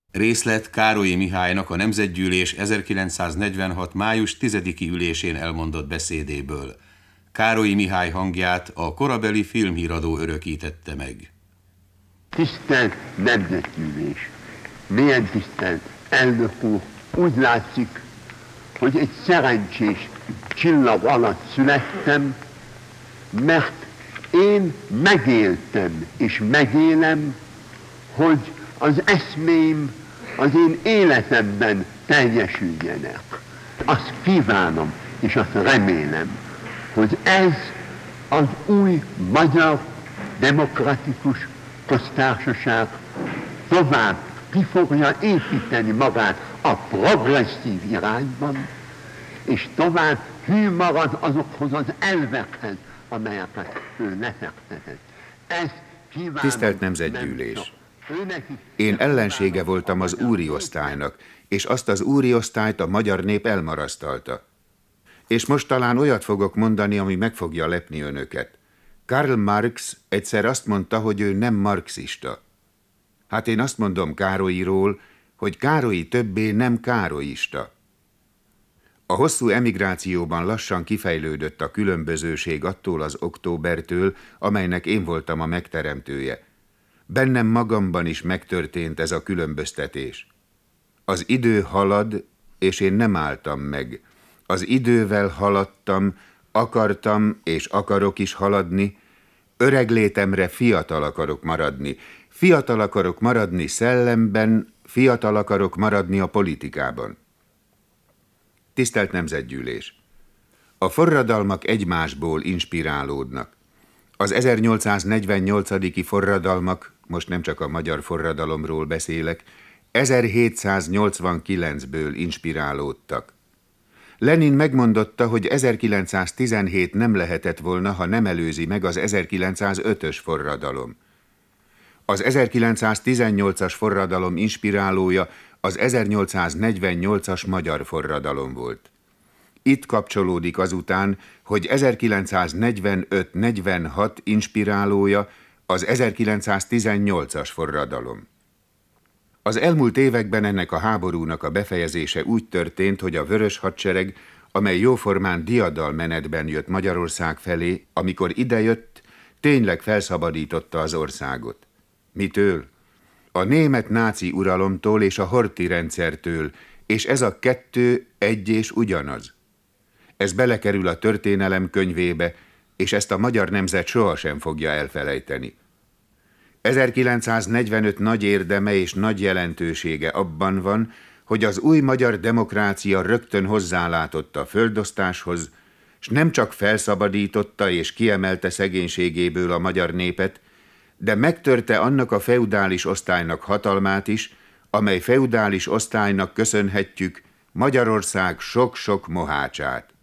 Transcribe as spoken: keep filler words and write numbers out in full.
Részlet Károlyi Mihálynak a Nemzetgyűlés ezerkilencszáznegyvenhat. május tizediki ülésén elmondott beszédéből. Károlyi Mihály hangját a korabeli filmhíradó örökítette meg. Tisztelt Nemzetgyűlés! Milyen tisztelt elnök úr! Úgy látszik, hogy egy szerencsés csillag alatt születtem, mert én megéltem és megélem, hogy az eszméim az én életemben teljesüljenek. Azt kívánom és azt remélem, hogy ez az új magyar demokratikus köztársaság tovább ki fogja építeni magát a progresszív irányban, és tovább hű marad azokhoz az elvekhez, amelyeket ő lefektetett. Ez kívánom. Tisztelt Nemzetgyűlés! Én ellensége voltam az úri osztálynak, és azt az úri osztályt a magyar nép elmarasztalta. És most talán olyat fogok mondani, ami meg fogja lepni önöket. Karl Marx egyszer azt mondta, hogy ő nem marxista. Hát én azt mondom Károlyiról, hogy Károlyi többé nem károlyista. A hosszú emigrációban lassan kifejlődött a különbözőség attól az októbertől, amelynek én voltam a megteremtője. Bennem magamban is megtörtént ez a különböztetés. Az idő halad, és én nem álltam meg. Az idővel haladtam, akartam és akarok is haladni, öreg létemre fiatal akarok maradni. Fiatal akarok maradni szellemben, fiatal akarok maradni a politikában. Tisztelt Nemzetgyűlés! A forradalmak egymásból inspirálódnak. Az ezernyolcszáznegyvennyolcadi forradalmak, most nem csak a magyar forradalomról beszélek, ezerhétszáznyolcvankilencből inspirálódtak. Lenin megmondotta, hogy ezerkilencszáztizenhét nem lehetett volna, ha nem előzi meg az ezerkilencszázötös forradalom. Az ezerkilencszáztizennyolcas forradalom inspirálója az ezernyolcszáznegyvennyolcas magyar forradalom volt. Itt kapcsolódik azután, hogy ezerkilencszáznegyvenöt negyvenhat inspirálója az ezerkilencszáztizennyolcas forradalom. Az elmúlt években ennek a háborúnak a befejezése úgy történt, hogy a Vörös Hadsereg, amely jóformán diadalmenetben jött Magyarország felé, amikor idejött, tényleg felszabadította az országot. Mitől? A német náci uralomtól és a Horthy rendszertől, és ez a kettő egy és ugyanaz. Ez belekerül a történelem könyvébe, és ezt a magyar nemzet sohasem fogja elfelejteni. ezerkilencszáznegyvenöt nagy érdeme és nagy jelentősége abban van, hogy az új magyar demokrácia rögtön hozzálátott a földosztáshoz, s nem csak felszabadította és kiemelte szegénységéből a magyar népet, de megtörte annak a feudális osztálynak hatalmát is, amely feudális osztálynak köszönhetjük Magyarország sok-sok mohácsát.